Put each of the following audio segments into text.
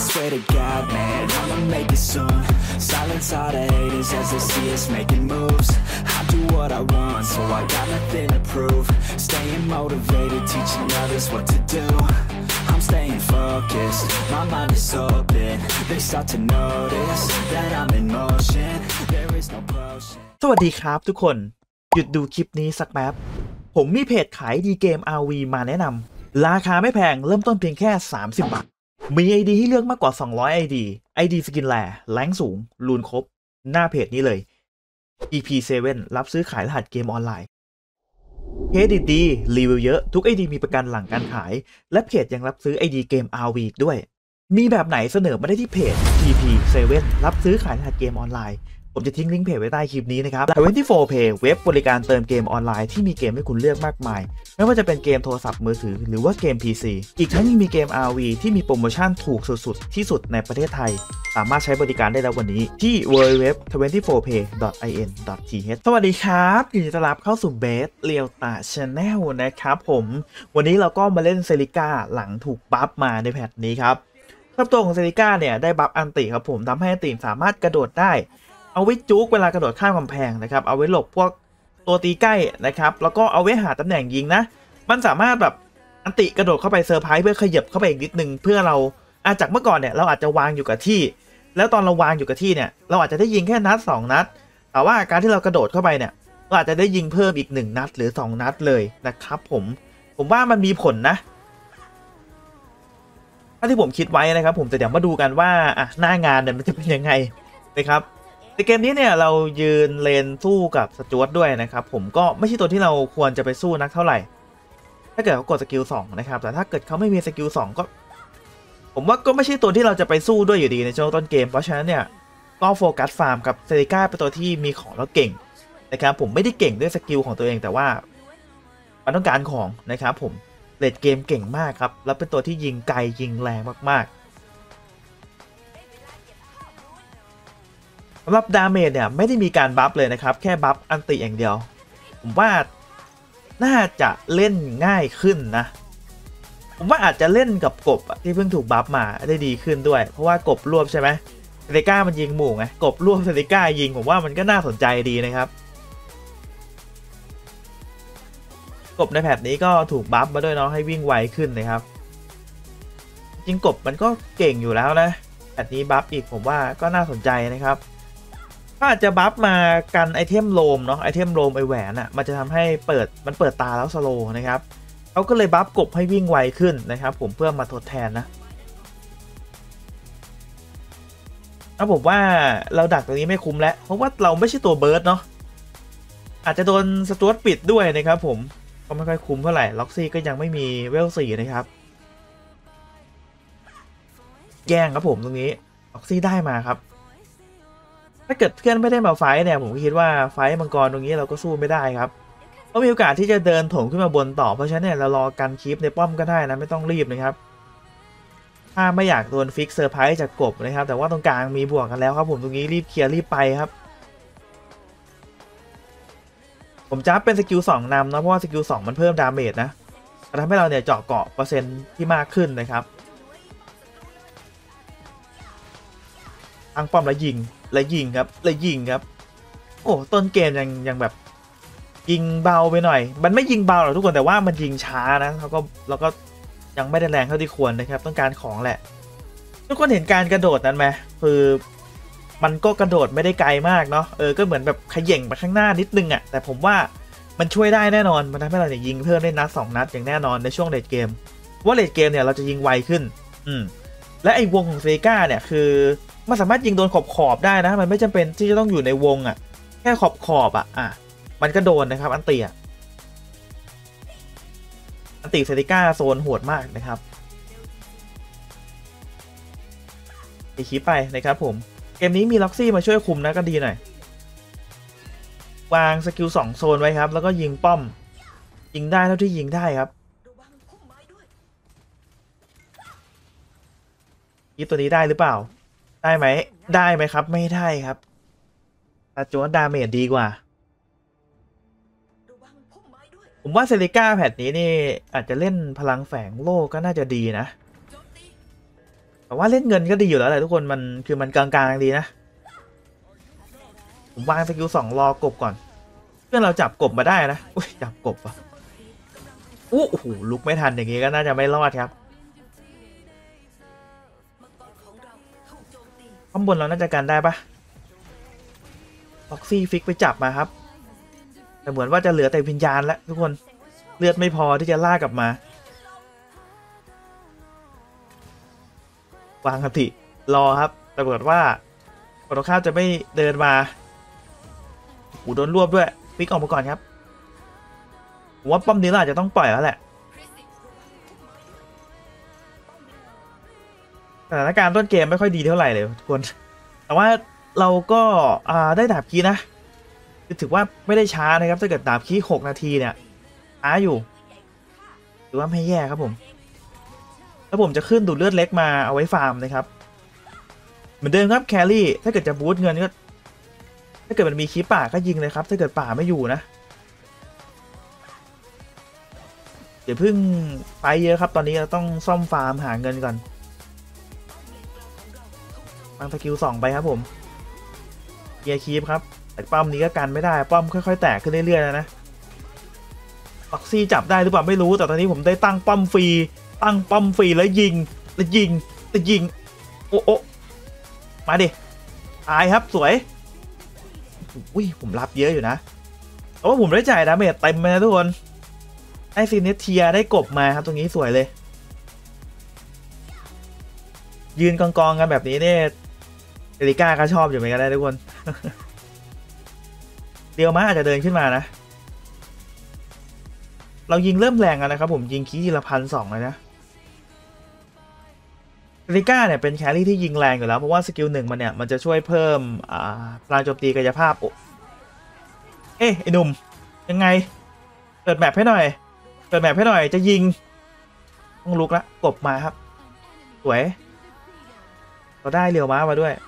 swear to God, man, I'ma make it soon. Silence all the haters as they see us making moves. I do what I want, so I got nothing to prove. Staying motivated, teaching others what to do. I'm staying focused, my mind is open. They start to notice that I'm in motion. There is no potion. สวัสดีครับทุกคนหยุดดูคลิปนี้สักแป๊บผมมีเพจขายดีเกม RV มาแนะนำราคาไม่แพงเริ่มต้นเพียงแค่30 บาทมี ID ให้เลือกมากกว่า200 ID สกินแลแรงสูงรูนครบหน้าเพจนี้เลย EP7 รับซื้อขายรหัสเกมออนไลน์เครดิตดีรีวิวเยอะทุก ID มีประกันหลังการขายและเพจยังรับซื้อ ID เกม RV ด้วยมีแบบไหนเสนอมาได้ที่เพจ EP7 รับซื้อขายรหัสเกมออนไลน์ผมจะทิ้งลิงก์เพจไว้ใต้คลิปนี้นะครับ 24Play เว็บบริการเติมเกมออนไลน์ที่มีเกมให้คุณเลือกมากมายไม่ว่าจะเป็นเกมโทรศัพท์มือถือหรือว่าเกม PC อีกทั้งยังมีเกม RV ที่มีโปรโมชั่นถูกสุดๆที่สุดในประเทศไทยสามารถใช้บริการได้แล้ววันนี้ที่ www.24play.in.th สวัสดีครับยินดีต้อนรับเข้าสู่เบสเรียวตา Channel นะครับผมวันนี้เราก็มาเล่นเซริก้าหลังถูกบัฟมาในแพทนี้ครับตัวของเซริก้าเนี่ยได้บัฟอันติครับผมทำให้อันติสามารถกระโดดได้เอาไว้จุกเวลากระโดดข้ามกำแพงนะครับเอาไว้หลบพวกตัวตีใกล้นะครับแล้วก็เอาไว้หาตำแหน่งยิงนะมันสามารถแบบอันติกระโดดเข้าไปเซอร์ไพรส์เพื่อขยับเข้าไปอีกนิดนึงเพื่อเราจากเมื่อก่อนเนี่ยเราอาจจะวางอยู่กับที่แล้วตอนเราวางอยู่กับที่เนี่ยเราอาจจะได้ยิงแค่นัด2นัดแต่ว่าการที่เรากระโดดเข้าไปเนี่ยเราอาจจะได้ยิงเพิ่มอีก1นัดหรือ2นัดเลยนะครับผมว่ามันมีผลนะถ้าที่ผมคิดไว้นะครับผมแต่เดี๋ยวมาดูกันว่าหน้างานเนี่ยมันจะเป็นยังไงนะครับในเกมนี้เนี่ยเรายืนเลนสู้กับสจ๊วตด้วยนะครับผมก็ไม่ใช่ตัวที่เราควรจะไปสู้นักเท่าไหร่ถ้าเกิดเขากดสกิล2นะครับแต่ถ้าเกิดเขาไม่มีสกิล2ก็ผมว่าก็ไม่ใช่ตัวที่เราจะไปสู้ด้วยอยู่ดีในช่วงต้นเกมเพราะฉะนั้นเนี่ยก็โฟกัสฟาร์มกับเซริก้าเป็นตัวที่มีของแล้วเก่งนะครับผมไม่ได้เก่งด้วยสกิลของตัวเองแต่ว่ามันต้องการของนะครับผมเลดเกมเก่งมากครับแล้วเป็นตัวที่ยิงไกลยิงแรงมากๆสำหรับดาเมจเนี่ยไม่ได้มีการบัฟเลยนะครับแค่บัฟอันติอย่างเดียวผมว่าน่าจะเล่นง่ายขึ้นนะผมว่าอาจจะเล่นกับกบที่เพิ่งถูกบัฟมาได้ดีขึ้นด้วยเพราะว่ากบรวบใช่ไหมเซริก้ามันยิงหมู่ไงกบรวบเซริก้ายิงผมว่ามันก็น่าสนใจดีนะครับกบในแพทนี้ก็ถูกบัฟมาด้วยเนาะให้วิ่งไวขึ้นนะครับจริงกบมันก็เก่งอยู่แล้วนะแพทนี้บัฟอีกผมว่าก็น่าสนใจนะครับอาจจะบัฟมากันไอเทมโลมเนาะไอเทมโลมไอแหวนอ่ะมันจะทำให้เปิดตาแล้วสโลว์นะครับเขาก็เลยบัฟกบให้วิ่งไวขึ้นนะครับผมเพื่อมาทดแทนนะแล้วผมว่าเราดักตรงนี้ไม่คุ้มแล้วเพราะว่าเราไม่ใช่ตัวเบิร์ดเนาะอาจจะโดนสจ๊วตปิดด้วยนะครับผมก็ไม่ค่อยคุ้มเท่าไหร่ล็อกซี่ก็ยังไม่มีเวล4นะครับแย่งครับผมตรงนี้ล็อกซี่ได้มาครับถ้าเกิดเพื่อนไม่ได้มาไฟเนี่ยผมคิดว่าไฟมังกรตรงนี้เราก็สู้ไม่ได้ครับก็มีโอกาสที่จะเดินถมขึ้นมาบนต่อเพราะฉะนั้นเนี่ยเรารอกันคลิปในป้อมก็ได้นะไม่ต้องรีบนะครับถ้าไม่อยากโดนฟิกเซอร์ไพรส์จากกบนะครับแต่ว่าตรงกลางมีบวกกันแล้วครับผมตรงนี้รีบเคลียร์รีบไปครับผมจับเป็นสกิล2นำนะเพราะว่าสกิล2มันเพิ่มดาเมจนะทำให้เราเนี่ยเจาะเกาะเปอร์เซ็นต์ที่มากขึ้นนะครับตั้งป้อมแล้วยิงครับโอ้ต้นเกมยังแบบยิงเบาไปหน่อยมันไม่ยิงเบาหรอกทุกคนแต่ว่ามันยิงช้านะเราก็ยังไม่ได้แรงเท่าที่ควรนะครับต้องการของแหละทุกคนเห็นการกระโดดนั้นไหมคือมันก็กระโดดไม่ได้ไกลมากเนาะก็เหมือนแบบขย่งไปข้างหน้านิดนึงอ่ะแต่ผมว่ามันช่วยได้แน่นอนมันทำให้เราเนี่ยยิงเพิ่มได้นัด2นัดอย่างแน่นอนในช่วงเลดเกมว่าเลดเกมเนี่ยเราจะยิงไวขึ้นและไอ้วงของเซริก้าเนี่ยคือมันสามารถยิงโดนขอบได้นะมันไม่จำเป็นที่จะต้องอยู่ในวงอ่ะแค่ขอบมันก็โดนนะครับอันติเซริก้าโซนโหดมากนะครับไปคีไปนะครับผมเกมนี้มีล็อกซี่มาช่วยคุมนะก็ดีหน่อยวางสกิล2โซนไว้ครับแล้วก็ยิงป้อมยิงได้เท่าที่ยิงได้ครับยิงตัวนี้ได้หรือเปล่าได้ไหมครับไม่ได้ครับแต่โจนดาเมจดีกว่าผมว่าเซริก้าแพทนี้นี่อาจจะเล่นพลังแฝงโลกก็น่าจะดีนะแต่ว่าเล่นเงินก็ดีอยู่แล้วแหละทุกคนมันคือมันกลางๆดีนะผมวางสกิล2รอกบก่อนเพื่อนเราจับกบมาได้นะอุ้ยจับกบอ่ะโอ้โหลุกไม่ทันอย่างงี้ก็น่าจะไม่รอดครับข้างบนเราน่าจะกันได้ปะล็อกซี่ฟิกไปจับมาครับแต่เหมือนว่าจะเหลือแต่วิญญาณแล้วทุกคนเลือดไม่พอที่จะล่ากลับมาวางคติรอครับแต่ปรากฏว่าปรข้าวจะไม่เดินมาโดนรวบด้วยฟิกออกมาก่อนครับผมว่าป้อมนี้เราอาจจะต้องปล่อยแล้วแหละสถานการณ์ต้นเกมไม่ค่อยดีเท่าไหร่เลยทุกคนแต่ว่าเราก็ได้ดาบคีนะถือว่าไม่ได้ช้านะครับถ้าเกิดดาบคี6 นาทีเนี่ยช้าอยู่ถือว่าไม่แย่ครับผมแล้วผมจะขึ้นดูดเลือดเล็กมาเอาไว้ฟาร์มนะครับเหมือนเดิมครับแครี่ถ้าเกิดจะบูสต์เงินก็ถ้าเกิดมันมีคีป่าก็ยิงเลยครับถ้าเกิดป่าไม่อยู่นะเดี๋ยวเพิ่งไปเยอะครับตอนนี้เราต้องซ่อมฟาร์มหาเงินก่อนวางสกิล2ไปครับผมเกียร์คีปครับแต่ป้อมนี้ก็กันไม่ได้ป้อมค่อยๆแตกขึ้นเรื่อยๆนะล็อกซี่จับได้หรือเปล่าไม่รู้แต่ตอนนี้ผมได้ตั้งป้อมฟรีแล้วยิงโอ้มาดิตายครับสวยอุ้ยผมรับเยอะอยู่นะแต่ว่าผมได้จ่ายดาเมจเต็มเลยนะทุกคนได้ซีเนเทียได้กบมาครับตรงนี้สวยเลยยืนกองกันแบบนี้เนี่ยเอริก้าก็ชอบอยู่เหมือนกันได้ทุกคน เดียวมาอาจจะเดินขึ้นมานะเรายิงเริ่มแรงแล้วนะครับผมยิงคีทีละ1,200เลยนะเอริก้าเนี่ยเป็นแครี่ที่ยิงแรงอยู่แล้วเพราะว่าสกิล1มันเนี่ยมันจะช่วยเพิ่มพลังโจมตีกายภาพเอ๊ะไอ้หนุ่มยังไงเปิดแมปให้หน่อยจะยิงต้องลุกละกบมาครับสวยเราได้เรียวม้ามาด้วย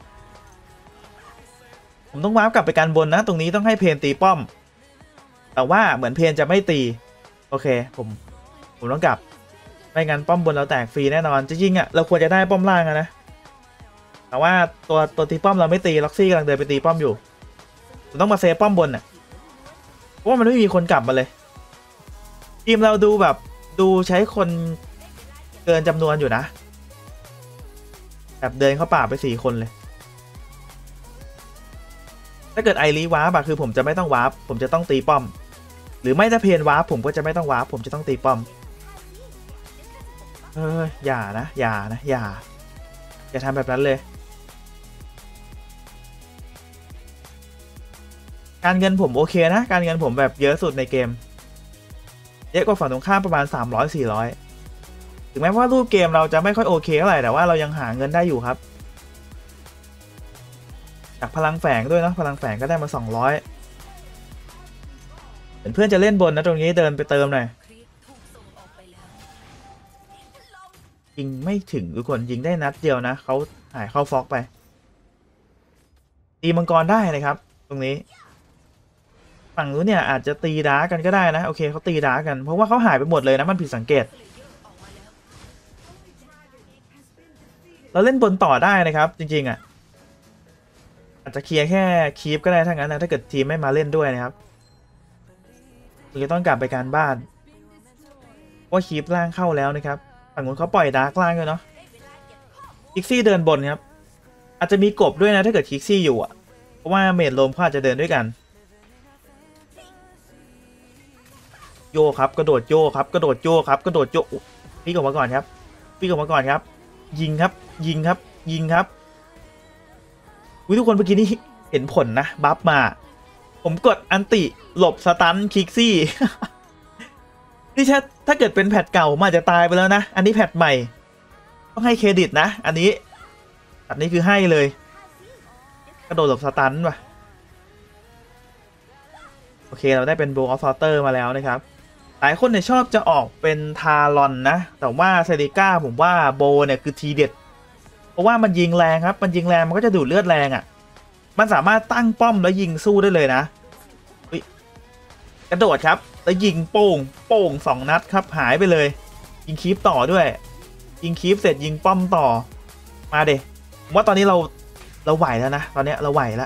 ผมต้องวาร์ปกลับไปการบนนะตรงนี้ต้องให้เพนตีป้อมแต่ว่าเหมือนเพนจะไม่ตีโอเคผมต้องกลับไม่งั้นป้อมบนเราแตกฟรีแน่นอนจะยิงอ่ะเราควรจะได้ป้อมล่างนะแต่ว่าตัวตีป้อมเราไม่ตีล็อกซี่กำลังเดินไปตีป้อมอยู่ต้องมาเซฟป้อมบนอ่ะเพราะว่ามันไม่มีคนกลับมาเลยทีมเราดูแบบดูใช้คนเกินจำนวนอยู่นะแบบเดินเข้าป่าไป4 คนเลยถ้าเกิดไอรีวาร์ปคือผมจะไม่ต้องวาร์ปผมจะต้องตีป้อมหรือไม่ถ้าเพนวาร์ปผมก็จะไม่ต้องวาร์ปผมจะต้องตีป้อมอย่าทำแบบนั้นเลยการเงินผมโอเคนะการเงินผมแบบเยอะสุดในเกมเยอะกว่าฝั่งตรงข้ามประมาณ300-400ถึงแม้ว่ารูปเกมเราจะไม่ค่อยโอเคเท่าไหร่แต่ว่าเรายังหาเงินได้อยู่ครับจากพลังแฝงด้วยนะพลังแฝงก็ได้มา200เหมือนเพื่อนจะเล่นบนนะตรงนี้เดินไปเติมหน่อยยิงไม่ถึงทุกคนยิงได้นัดเดียวนะเขาหายเข้าฟอกไปตีมังกรได้นะครับตรงนี้ฝั่งนู้นเนี่ยอาจจะตีดาร์กันก็ได้นะโอเคเขาตีดาร์กันเพราะว่าเขาหายไปหมดเลยนะมันผิดสังเกตเราเล่นบนต่อได้นะครับจริงๆอ่ะอาจจะเคลียร์แค่คีปก็ได้ถ้างั้นนะถ้าเกิดทีมไม่มาเล่นด้วยนะครับเราจะต้องกลับไปการบ้านว่าคีปล่างเข้าแล้วนะครับฝั่งนู้นเขาปล่อยดาร์กล่างด้วยเนาะคิกซี่เดินบนครับอาจจะมีกบด้วยนะถ้าเกิดคิกซี่อยู่อ่ะเพราะว่าเมดโลมเขาอาจจะเดินด้วยกันโยครับกระโดดโยครับกระโดดโยครับกระโดดโยพี่ออกมาก่อนครับยิงครับทุกคนเมื่อกี้นี้เห็นผลนะบัฟมาผมกดอันติหลบสตันคิกซี่ นี่ถ้าเกิดเป็นแพทเก่ามันอาจจะตายไปแล้วนะอันนี้แพทใหม่ต้องให้เครดิตนะอันนี้คือให้เลยกระโดดหลบสตันว่ะโอเคเราได้เป็นโบว์ออฟซอเตอร์มาแล้วนะครับหลายคนเนี่ยชอบจะออกเป็นทารอนนะแต่ว่าเซริก้าผมว่าโบเนี่ยคือทีเด็ดเพราะว่ามันยิงแรงครับมันยิงแรงมันก็จะดูดเลือดแรงอ่ะมันสามารถตั้งป้อมแล้วยิงสู้ได้เลยนะกระโดดครับแล้วยิงโป่ง2 นัดครับหายไปเลยยิงคีปต่อด้วยยิงคีปเสร็จยิงป้อมต่อมาเดผมว่าตอนนี้เราไหวแล้วนะตอนนี้เราไหวแล้ว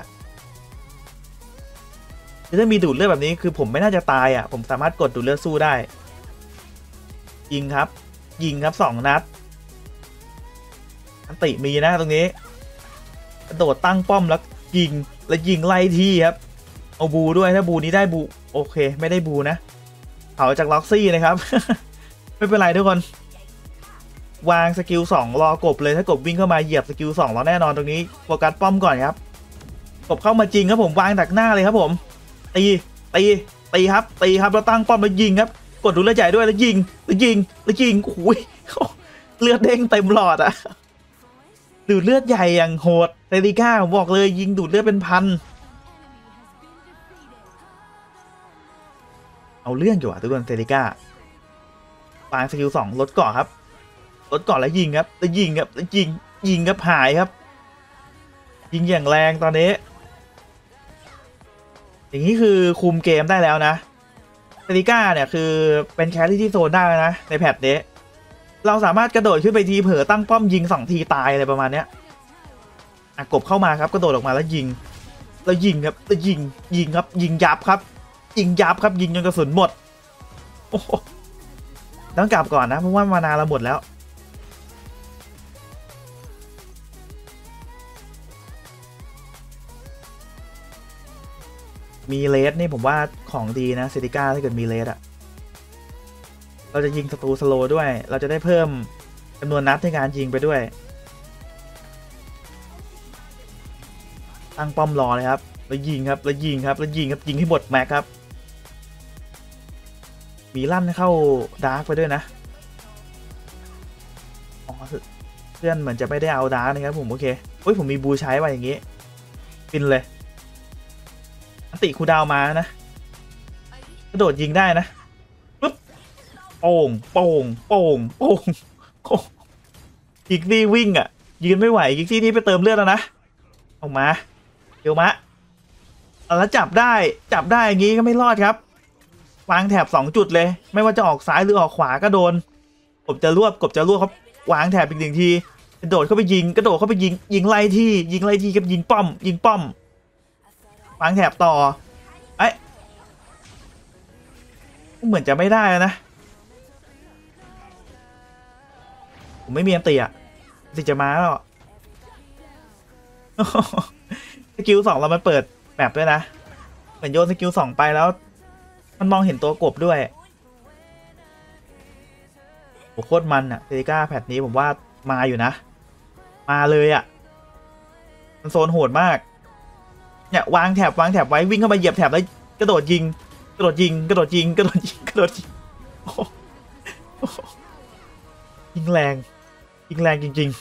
ถ้ามีดูดเลือดแบบนี้คือผมไม่น่าจะตายอ่ะผมสามารถกดดูดเลือดสู้ได้ยิงครับ2 นัดอันติมีนะตรงนี้กระโดดตั้งป้อมแล้วยิงไล่ที่ครับเอาบูด้วยถ้าบูนี้ได้บูโอเคไม่ได้บูนะเผาจากล็อกซี่นะครับ ไม่เป็นไรทุกคนวางสกิล2รอกบเลยถ้ากบวิ่งเข้ามาเหยียบสกิล2แล้วแน่นอนตรงนี้โฟกัสป้อมก่อนครับกบเข้ามาจริงครับผมวางดักหน้าเลยครับผมตีครับแล้วตั้งป้อมแล้วยิงครับกดดูเลือดใหญ่ด้วยแล้วยิงโอ้ยเลือดเด้งเต็มหลอดอะดูดเลือดใหญ่อย่างโหดเซริก้าผมบอกเลยยิงดูดเลือดเป็นพันเอาเรื่องอยู่อะทุกคนเซริก้าวางสกิล2ลดเกาะครับลดเกาะแล้วยิงครับยิงครับหายครับยิงอย่างแรงตอนนี้อย่างนี้คือคุมเกมได้แล้วนะเซริก้าเนี่ยคือเป็นแครี่ที่โซนได้นะในแพทนี้เราสามารถกระโดดขึ้นไปทีเผลอตั้งป้อมยิง2 ทีตายอะไรประมาณเนี้ยกบเข้ามาครับกระโดดออกมาแล้วยิงครับแล้วยิงครับยิงยับครับยิงจนกระสุนหมดโอ้โหต้องกลับก่อนนะเพราะว่ามานาเราหมดแล้วมีเลสนี่ผมว่าของดีนะเซริก้าถ้าเกิดมีเลสอะเราจะยิงศัตรูสโลว์ด้วยเราจะได้เพิ่มจำนวนนัดในการยิงไปด้วยตั้งป้อมรอเลยครับแล้วยิงให้หมดแม็กครับมีลั่นเข้าดาร์กไปด้วยนะอ๋อเพื่อนเหมือนจะไม่ได้เอาดาร์กนะครับผมโอเคผมมีบูใช้ไว้อย่างงี้ฟินเลยอันติคูดาวมานะกระโดดยิงได้นะปึ๊บโป่งกิกซี่วิ่งอ่ะยืนไม่ไหวกิกซี่นี่ไปเติมเลือดแล้วนะออกมาเดี๋ยวมาแล้วจับได้อย่างงี้ก็ไม่รอดครับวางแถบ2 จุดเลยไม่ว่าจะออกซ้ายหรือออกขวาก็โดนกบจะรวบครับวางแถบอีก1 ทีกระโดดเข้าไปยิงไล่ที่กับยิงป้อมวางแถบต่อเหมือนจะไม่ได้นะผมไม่มีอันตีอ่ะสิจะมาแล้วสกิล2เรามันเปิดแมปด้วยนะเหมือนโยนสกิล2ไปแล้วมันมองเห็นตัวกบด้วยโอ้โคตรมันอะเซริก้าแพทนี้ผมว่ามาอยู่นะมาเลยอะมันโซนโหดมากเนี่ยวางแถบไว้วิ่งเข้ามาเหยียบแถบแล้วกระโดดยิงยิงแรงจริง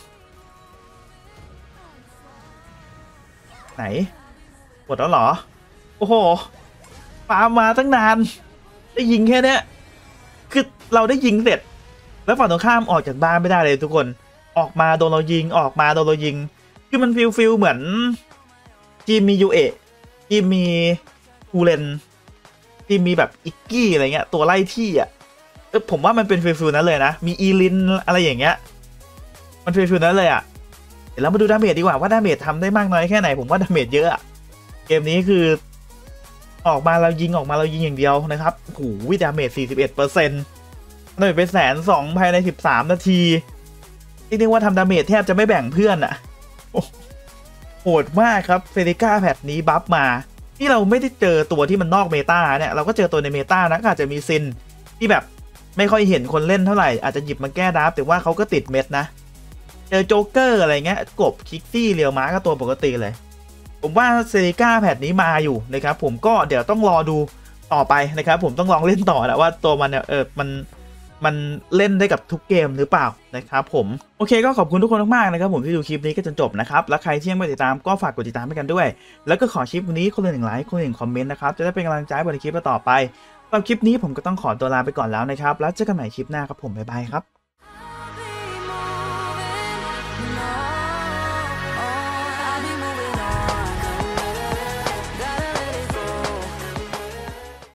ๆไหนหมดแล้วเหรอโอ้โหปามาตั้งนานได้ยิงแค่เนี้ยคือเราได้ยิงเสร็จแล้วฝั่งตรงข้ามออกจากบ้านไม่ได้เลยทุกคนออกมาโดนเรายิงคือมันฟิลเหมือนจีมมียูเอะจีมมีฮูเลนจีมมีแบบอิกกี้อะไรเงี้ยตัวไล่ที่อ่ะผมว่ามันเป็นฟิลนั้นเลยนะมีอีลินอะไรอย่างเงี้ยมันฟิลนั้นเลยอ่ะเดี๋ยวเรามาดูดาเมจดีกว่าว่าดาเมจทำได้มากน้อยแค่ไหนผมว่าดาเมจเยอะอะเกมนี้คือออกมาเรายิงอย่างเดียวนะครับโอ้โหดาเมจ 41%ดาเมจไป120,000ภายใน13 นาทีเรียกว่าทำดาเมจแทบจะไม่แบ่งเพื่อนอ่ะโหดมากครับเซริก้าแพทนี้บัฟมาที่เราไม่ได้เจอตัวที่มันนอกเมตาเนี่ยเราก็เจอตัวในเมตานะก็อาจจะมีซินที่แบบไม่ค่อยเห็นคนเล่นเท่าไหร่อาจจะหยิบมาแก้ดับแต่ว่าเขาก็ติดเม็ดนะเจอโจ๊กเกอร์อะไรเงี้ยกบคิกซี่เรียวม้าก็ตัวปกติเลยผมว่าเซริก้าแพทนี้มาอยู่นะครับผมก็เดี๋ยวต้องรอดูต่อไปนะครับผมต้องลองเล่นต่อนะว่าตัวมันเนี่ยมันเล่นได้กับทุกเกมหรือเปล่านะครับผมโอเคก็ขอบคุณทุกคนมากๆนะครับผมที่ดูคลิปนี้ก็จนจบนะครับแล้วใครที่ยังไม่ติดตามก็ฝากกดติดตามให้กันด้วยแล้วก็ขอคลิปนี้คนละ1 ไลค์คนละ1 คอมเมนต์นะครับจะได้เป็นกำลังใจบนคลิปต่อไปสำหรับคลิปนี้ผมก็ต้องขอตัวลาไปก่อนแล้วนะครับแล้วเจอกันใหม่คลิปหน้าครับผมบ๊ายบายครับ